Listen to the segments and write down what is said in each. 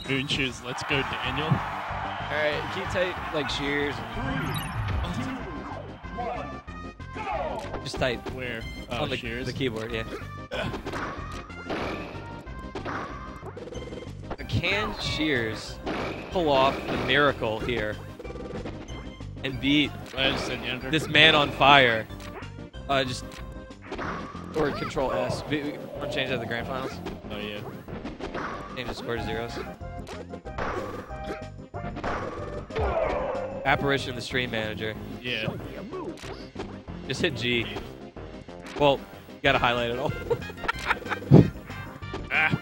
Moon Shoes, let's go, Daniel. Alright, keep tight like Shears. Just tight. Where? On the, Shears? the keyboard, yeah. Can Shears pull off the miracle here and beat this man on fire? Just or Control S. Want to change that to the grand finals? Oh yeah. Change the score to zeros. Apparition, the stream manager. Yeah. Just hit G. Well, you gotta highlight it all. Ah.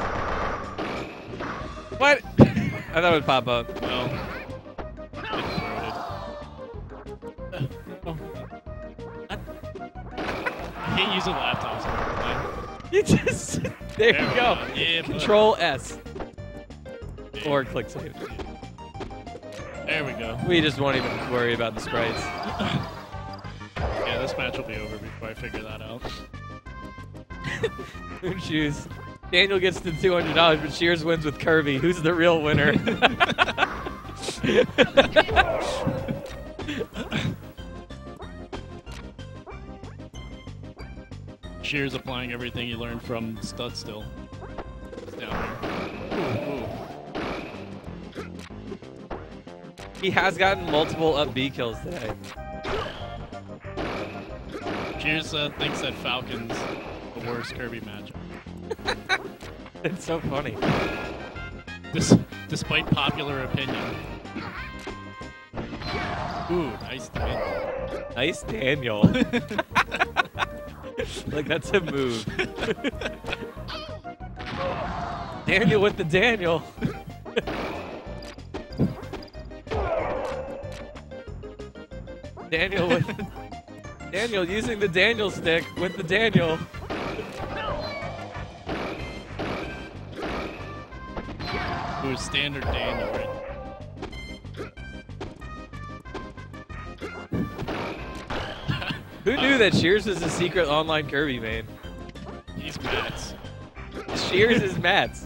What? I thought it would pop up. Well. I hate using laptops. You just there you go. Yeah, Control S. Yeah. Or click save. There we go. We just won't even worry about the sprites. Yeah, this match will be over before I figure that out. Moon Shoes. Daniel gets the $200, but Shears wins with Kirby. Who's the real winner? Shears applying everything he learned from Stud Still. It's down here. Ooh. He has gotten multiple up B kills today. Shears thinks that Falcon's the worst Kirby matchup. It's so funny. Despite popular opinion. Ooh, nice Daniel. Nice Daniel. Like, that's a move. Daniel with the Daniel. Daniel using the Daniel stick with the Daniel. Ooh, standard Daniel, right? Who knew that Shears was a secret online Kirby main? He's Mats. Shears is Mats.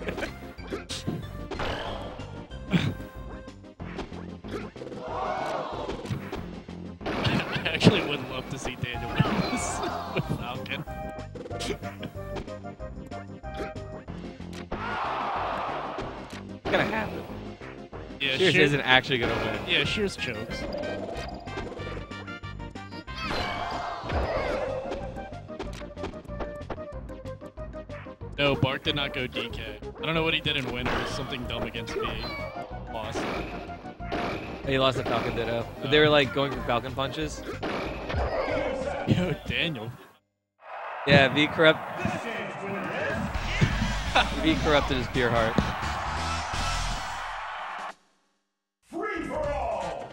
I actually would love to see Daniel win this with Falcon. What's gonna happen? Yeah, Shears isn't actually gonna win. Yeah, Shears chokes. No, Bark did not go DK. I don't know what he did in Winners. Something dumb against me. Lost. He lost the Falcon Ditto. But they were like going for Falcon punches. Yo, Daniel. Yeah, V corrupted his pure heart. Free for all.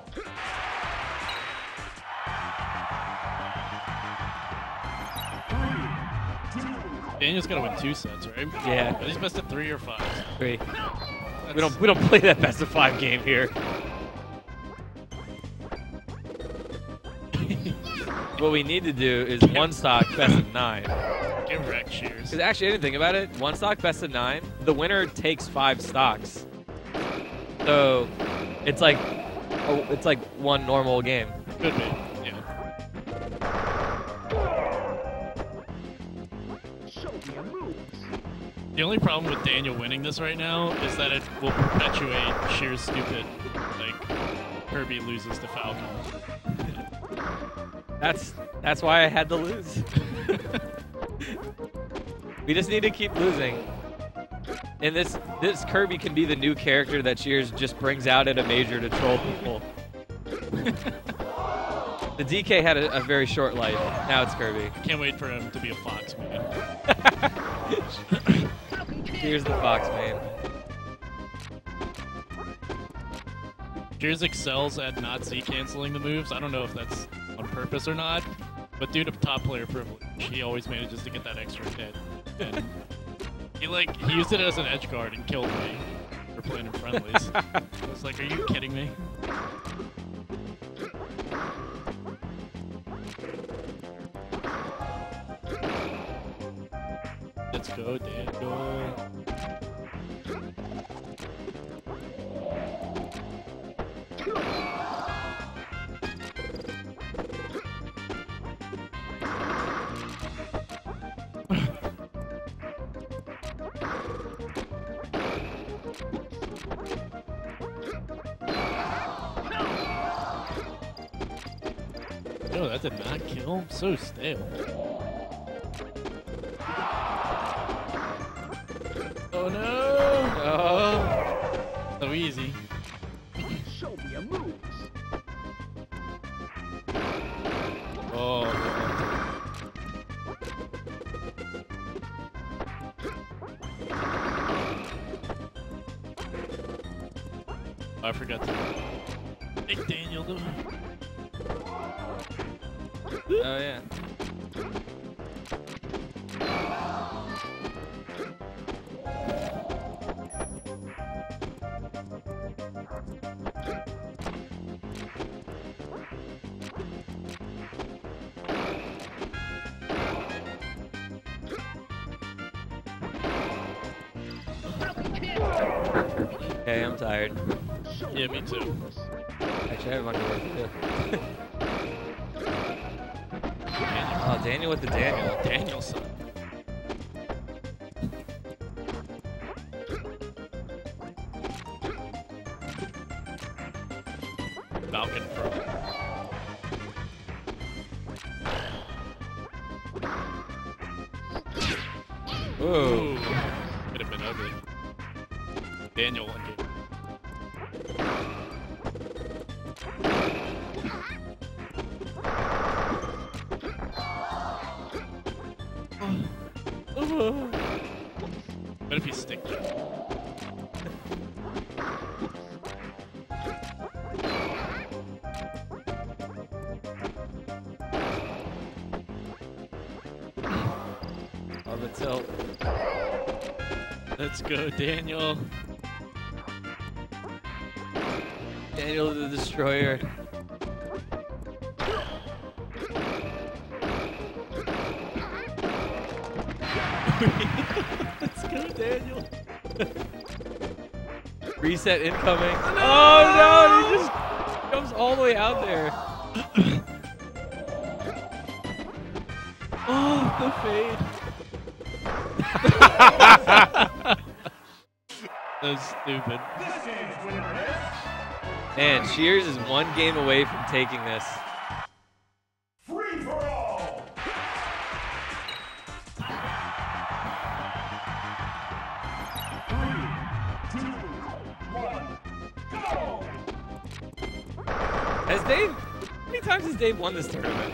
Daniel's gotta win 2 sets, right? Yeah. But he's best of 3 or 5. 3. We don't play that best of 5 game here. What we need to do is one stock best of 9. Get wrecked, Shears. Because actually, I didn't think about it. One stock best of 9. The winner takes 5 stocks. So it's like one normal game. Could be, yeah. The only problem with Daniel winning this right now is that it will perpetuate Shears' stupid, like, Kirby loses to Falcon. That's why I had to lose. We just need to keep losing. And this Kirby can be the new character that Shears just brings out at a major to troll people. The DK had a very short life. Now it's Kirby. Can't wait for him to be a Fox man. Here's the Fox man. Shears excels at not Z-canceling the moves. I don't know if that's on purpose or not, but due to top player privilege, he always manages to get that extra hit. And he used it as an edge guard and killed me for playing in friendlies. I was like, are you kidding me? Let's go, Daniel. Oh, that did not kill him. So stale. Oh no! Oh. So easy. Show me a moves. Oh, God. I forgot to make Daniel do it. Oh yeah. Okay, I'm tired. Yeah, me too. Actually, I have one more to do. Oh, Daniel with the Daniel. Danielson. Falcon Pro. Ooh. Could have been ugly. Daniel one game. What if he's sticky? Love it so. Let's go, Daniel. Daniel the Destroyer. Let's go, Daniel. Reset incoming. Oh no, he just comes all the way out there. Oh, the fade. So stupid. This game's winner is Man, Shears is one game away from taking this. free for all. Three, two, one, go! Has Dave? How many times has Dave won this tournament?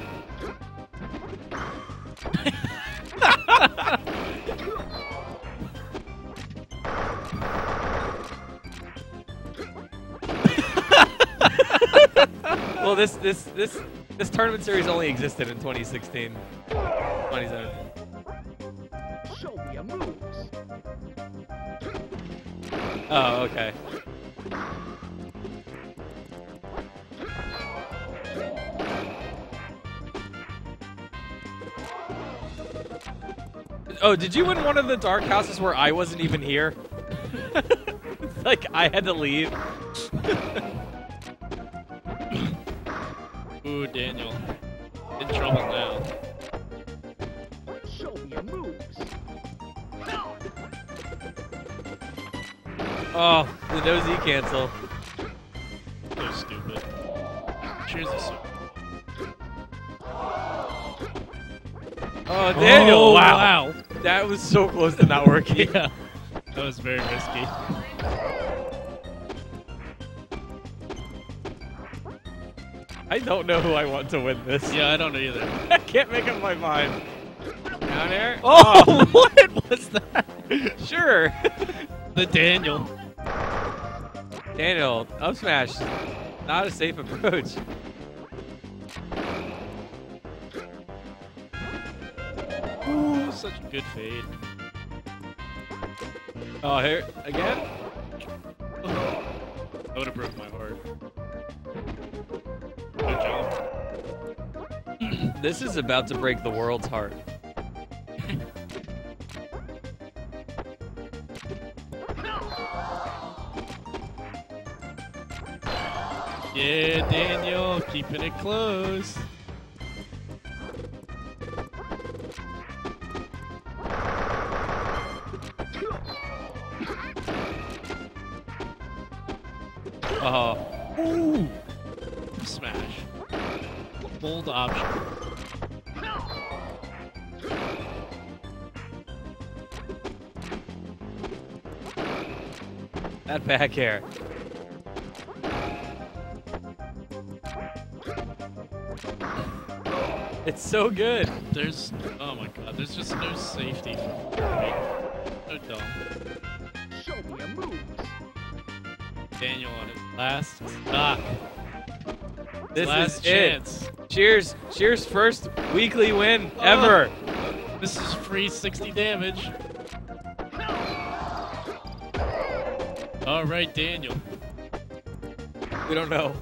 Well, this tournament series only existed in 2016, 2017. Show me a moves. Oh, okay. Oh, did you win one of the dark houses where I wasn't even here? Like, I had to leave. Ooh, Daniel. In trouble now. Show me a moves. Oh, the no Z cancel. So stupid. Cheers is so. Oh, Daniel! Oh, Wow. That was so close to not working. Yeah. That was very risky. I don't know who I want to win this. Yeah, I don't know either. I can't make up my mind. Down air? Oh, what was that? Sure. The Daniel. Daniel, up smash. Not a safe approach. Ooh, such a good fade. Oh, here again? That would have broke my heart. Good job. This is about to break the world's heart. Yeah, Daniel, keeping it close. Oh. Ooh. Smash. bold option. That back air. It's so good. There's, oh my god, there's just no safety. So dumb. Show me your moves. Daniel on his last stock. This Last is chance. it. Cheers. Cheers' first weekly win ever. This is free 60 damage. All right, Daniel. We don't know.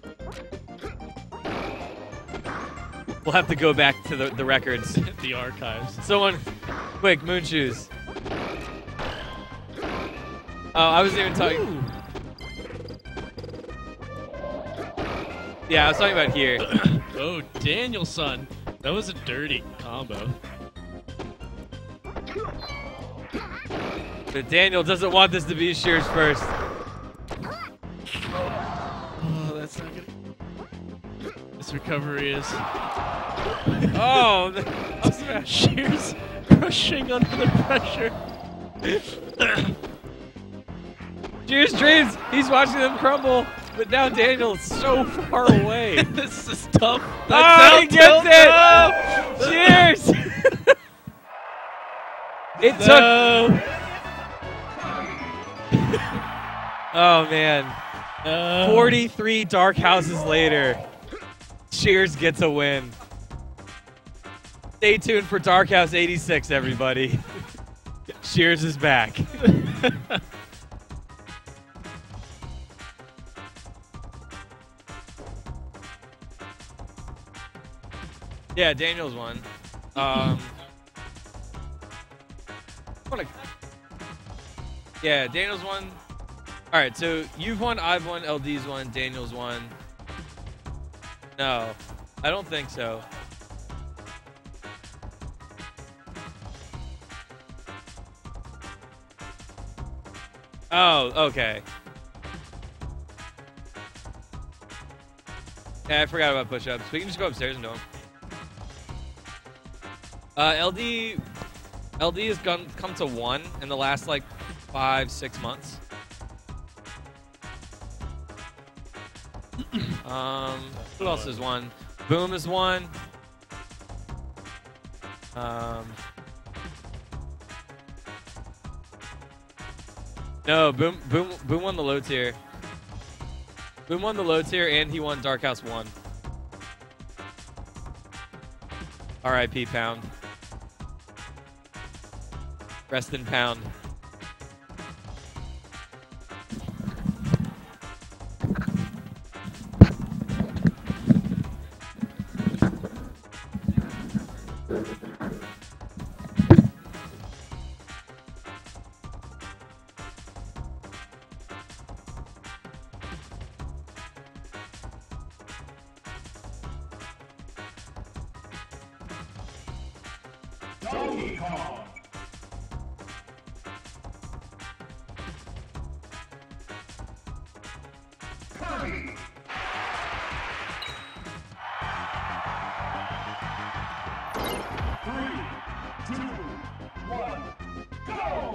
We'll have to go back to the records. The archives. Someone, quick, moon shoes. Oh, I wasn't even talking. Ooh. Yeah, I was talking about here. Oh, Daniel, son. That was a dirty combo. But Daniel doesn't want this to be Shears first. Oh, that's not good. This recovery is. Oh, Shears crushing under the pressure. Shears dreams. He's watching them crumble, but now Daniel's so far away. This is tough. Oh, he gets it! Cheers! It took. Oh man. 43 dark houses later, Shears gets a win. Stay tuned for Dark House 86, everybody. Shears is back. Yeah, Daniel's won. Yeah, Daniel's won. All right, so you've won, I've won, LD's won, Daniel's won. No, I don't think so. Oh, okay. Yeah, I forgot about push-ups. We can just go upstairs and do them. LD has come to 1 in the last like 5-6 months. Who else has won? Boom has won. No, Boom won the low tier. Boom won the low tier, and he won Dark House 1. R.I.P. Pound. Rest in Pound. Donkey Kong. Kirby. Three, two, one, go!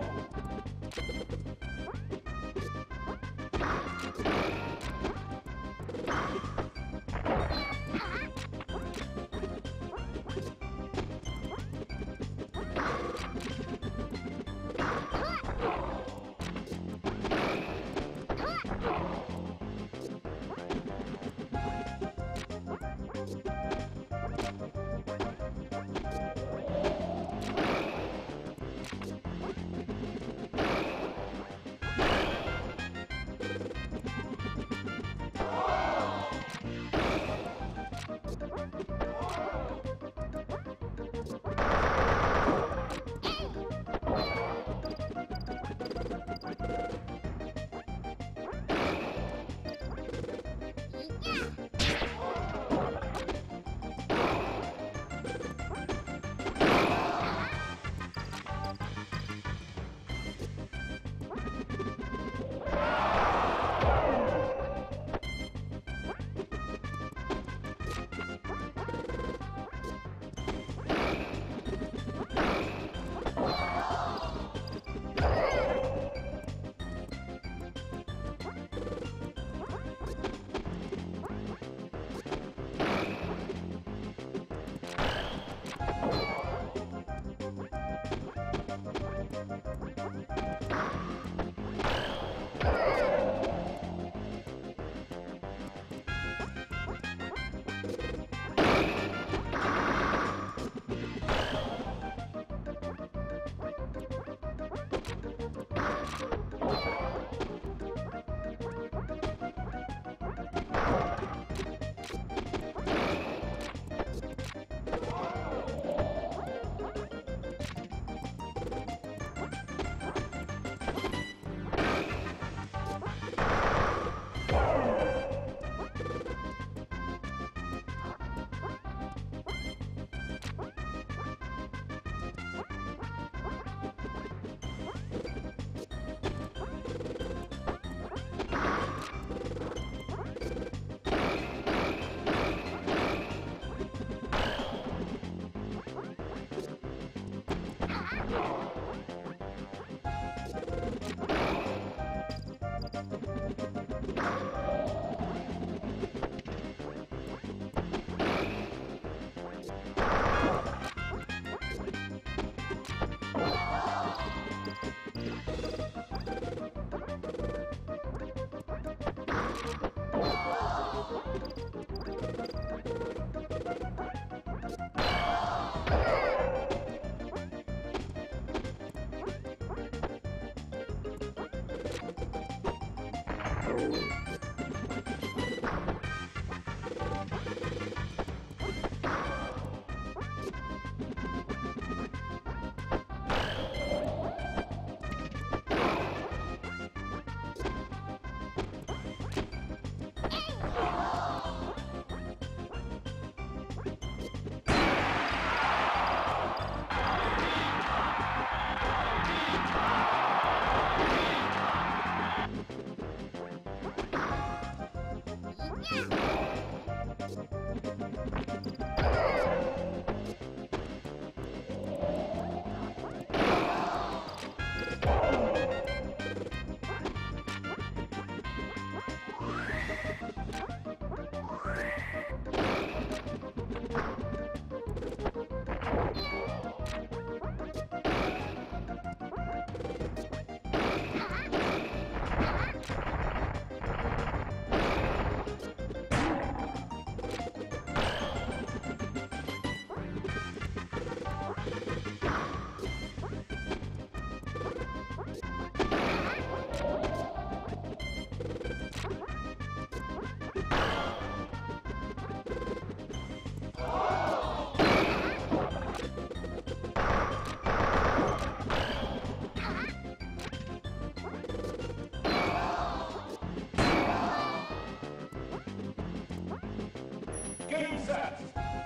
Game set.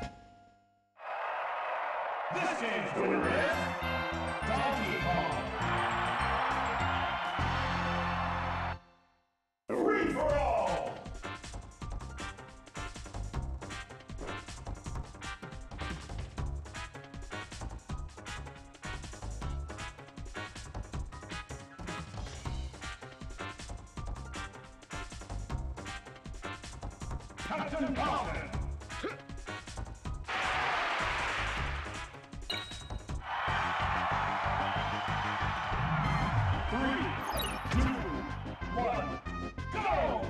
This game's winner is Donkey Kong. Free for all. Captain Falcon. Three, 2, 1, go!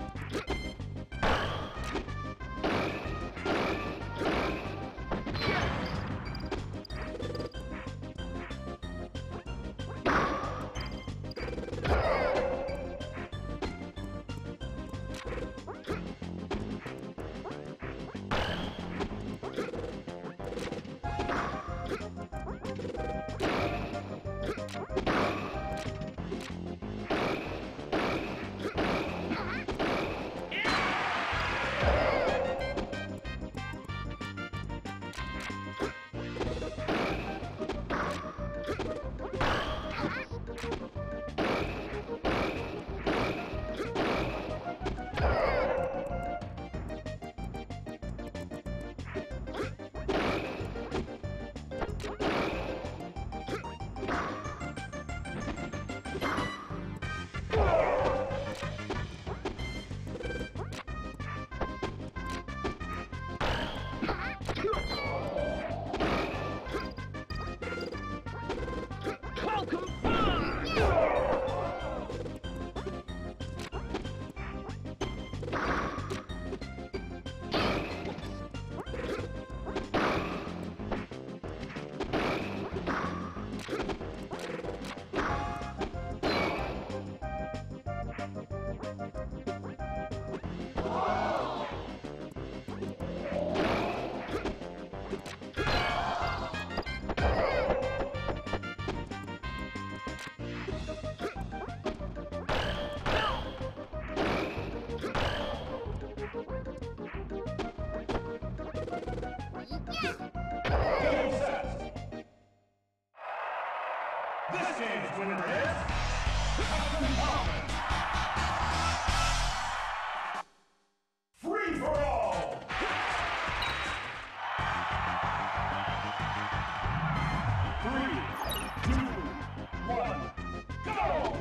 Game set. This game's winner is Captain Falcon. Free for all. Three, 2, 1, go!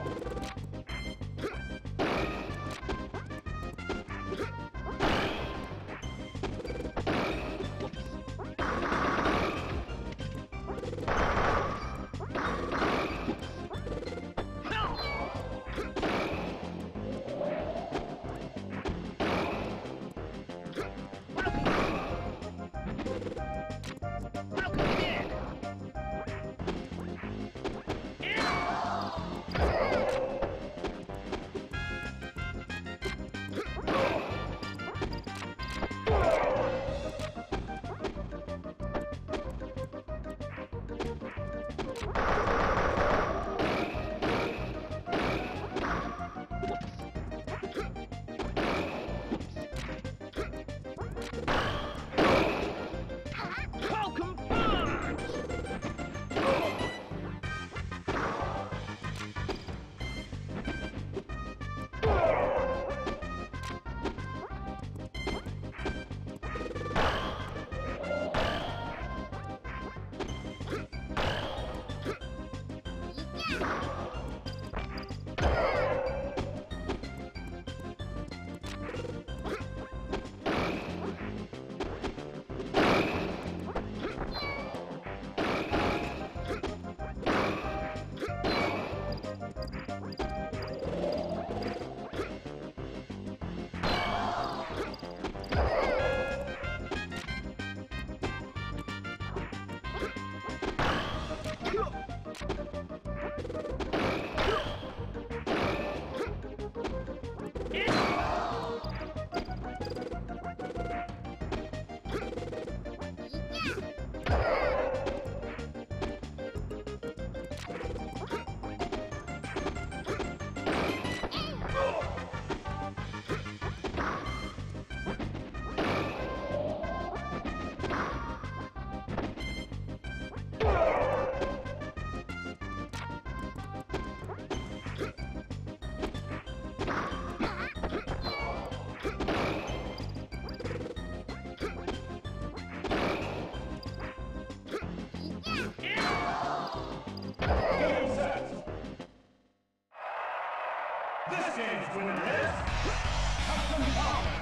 This game's winner is Captain Falcon.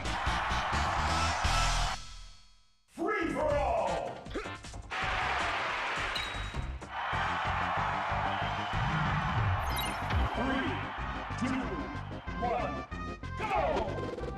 Free for all. 3, 2, 1, go!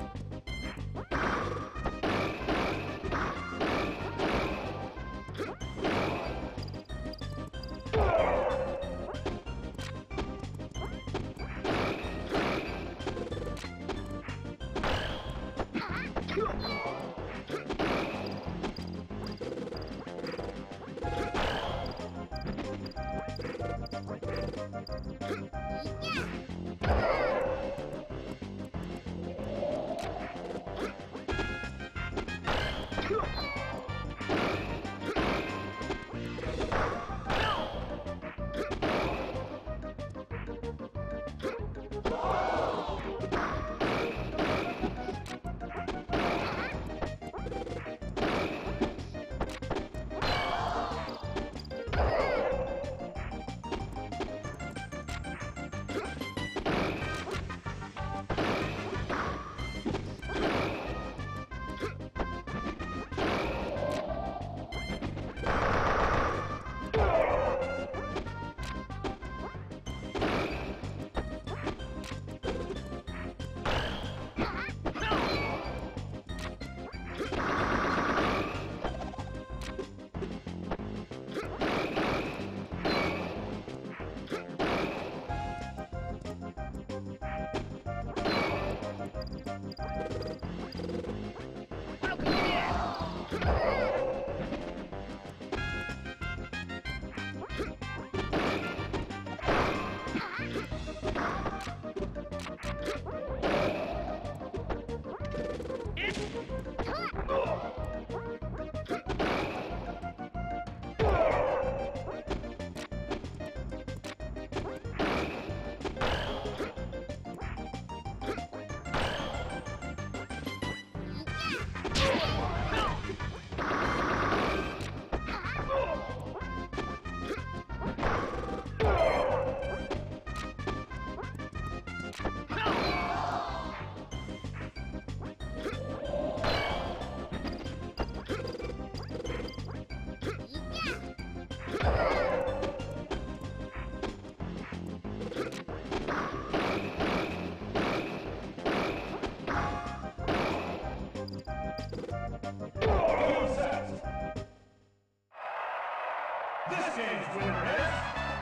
This game's winner is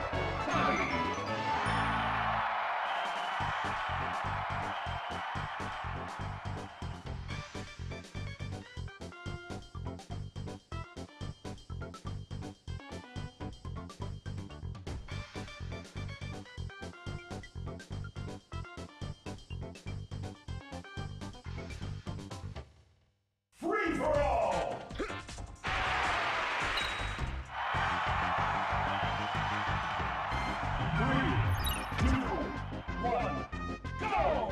Tommy. Free for all. 3, 2, 1, go!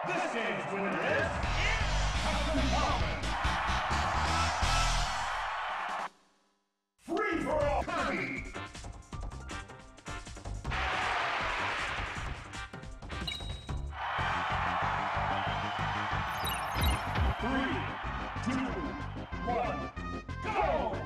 This game's winner is Captain Falcon. Free for all, Kirby. 3, 2, 1, go!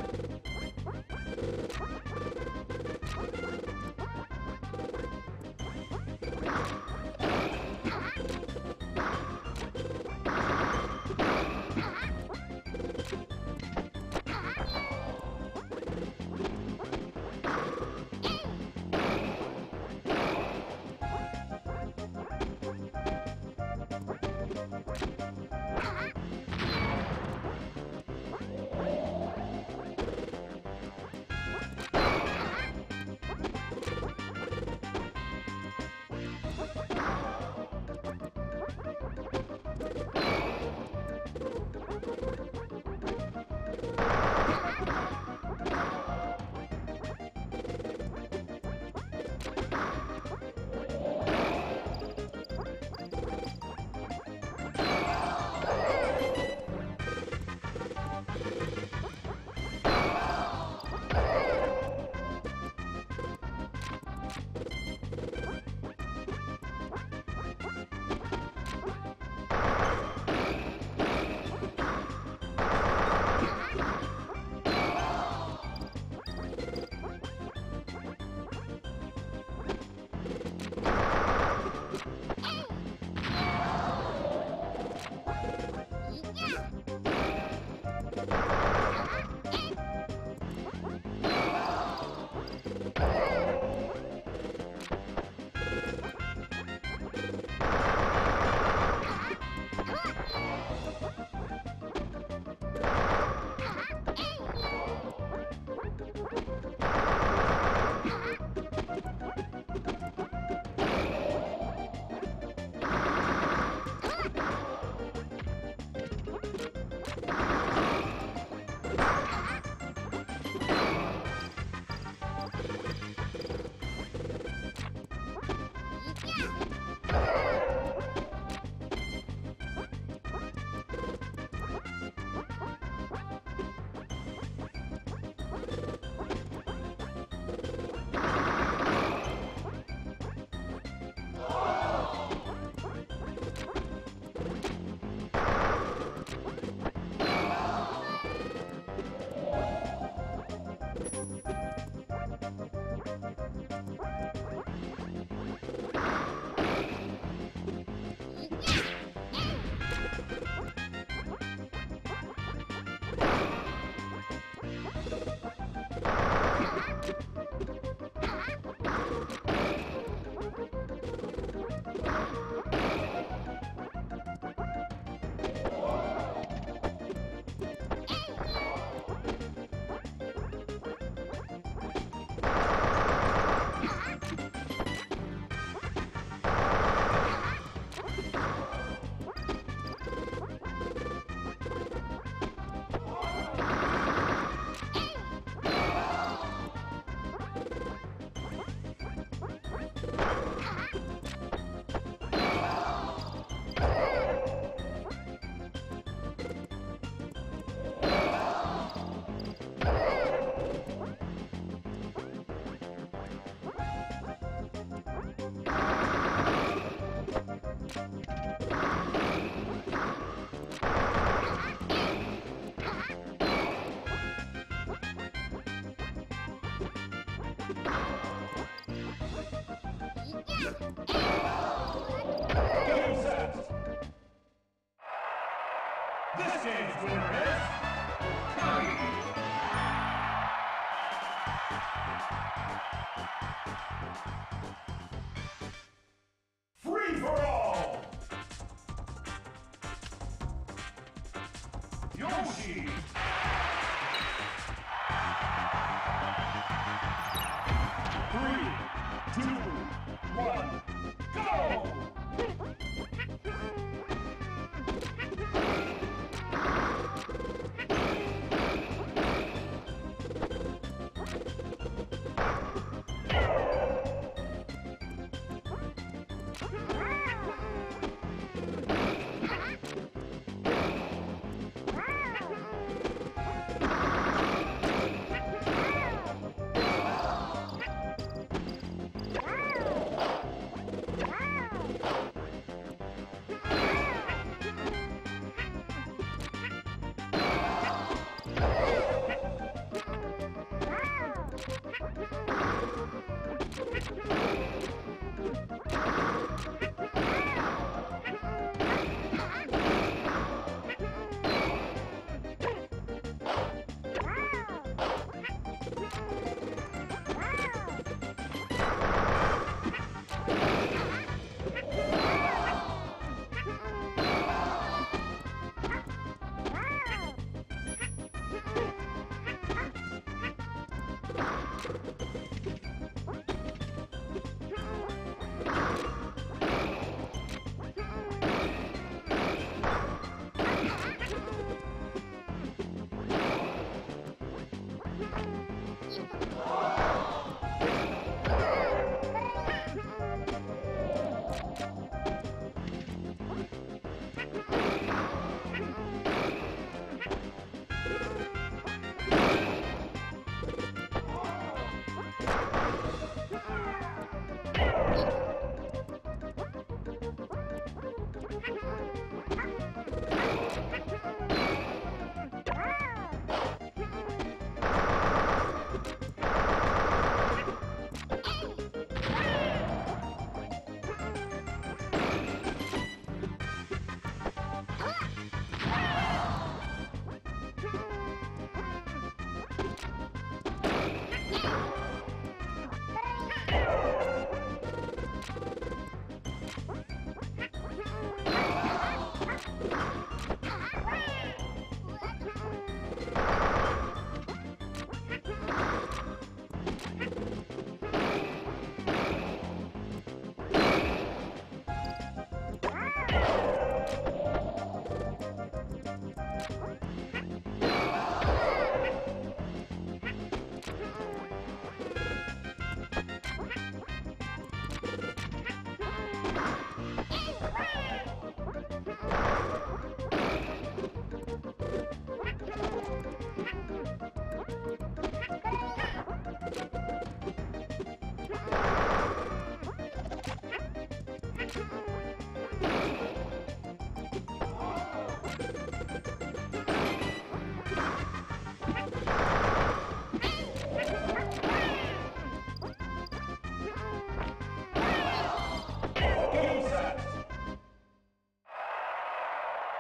This game's winner is Kirby. Free for all. Yoshi. 3, 2, 1, go!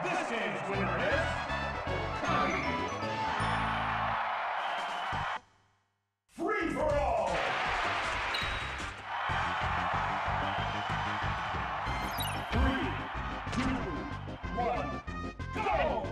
This game's winner is Tommy. Free for all. 3, 2, 1, go!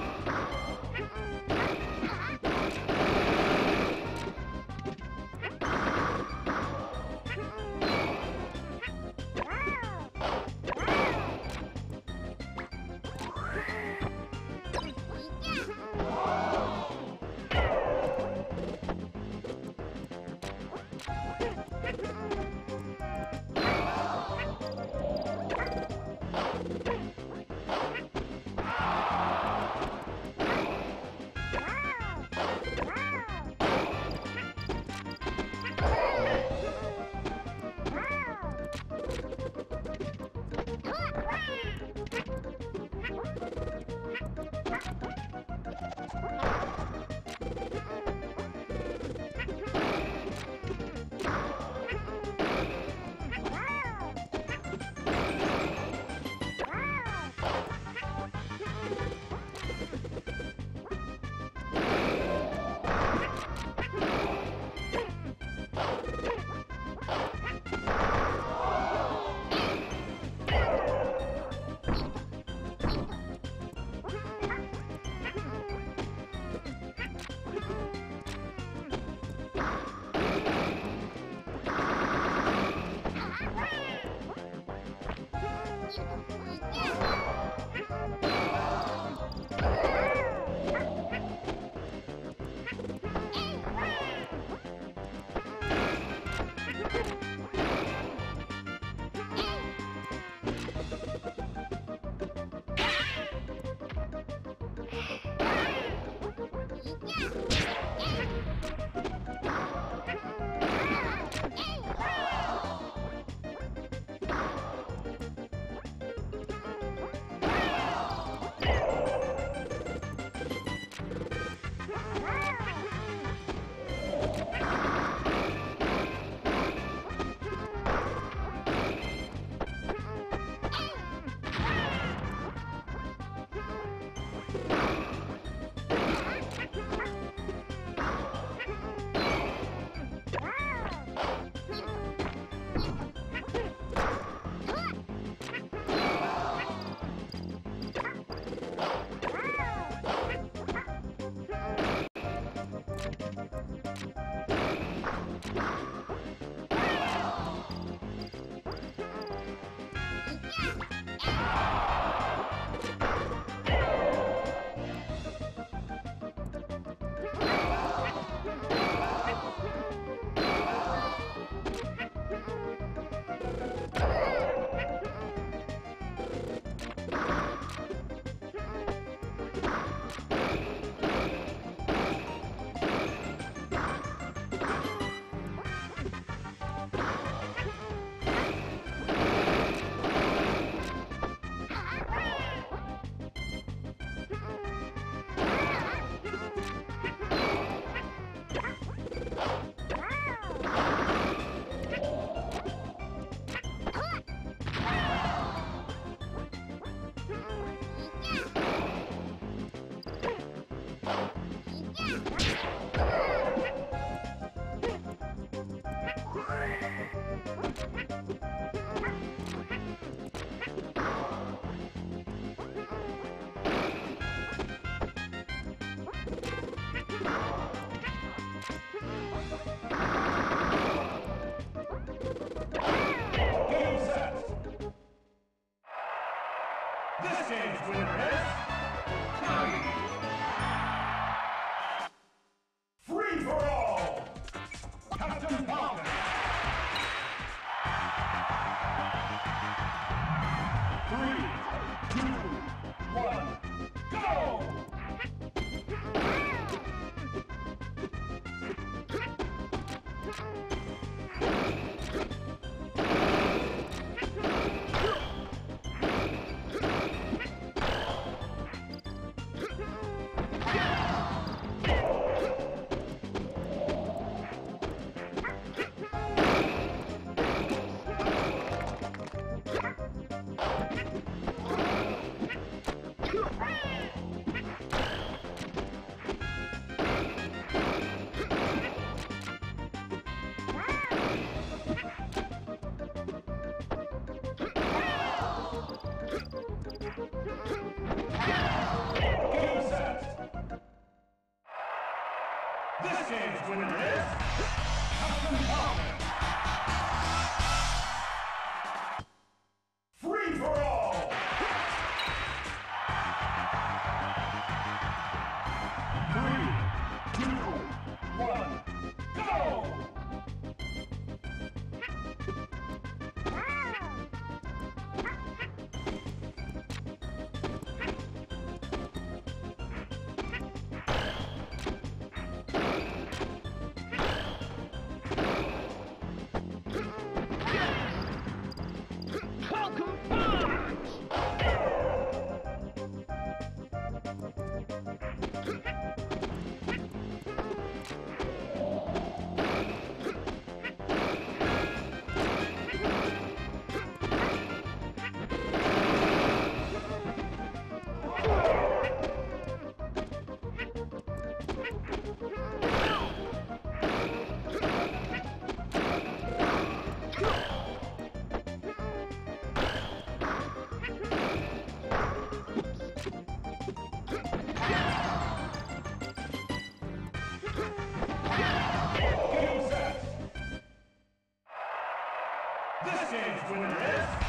This game's winner is Tommy. Free for all. Captain Falcon. 3, 2, 1, go! Game set. This game's winner is Captain Falcon. Free for all. Three, two, one, go! This game's winner is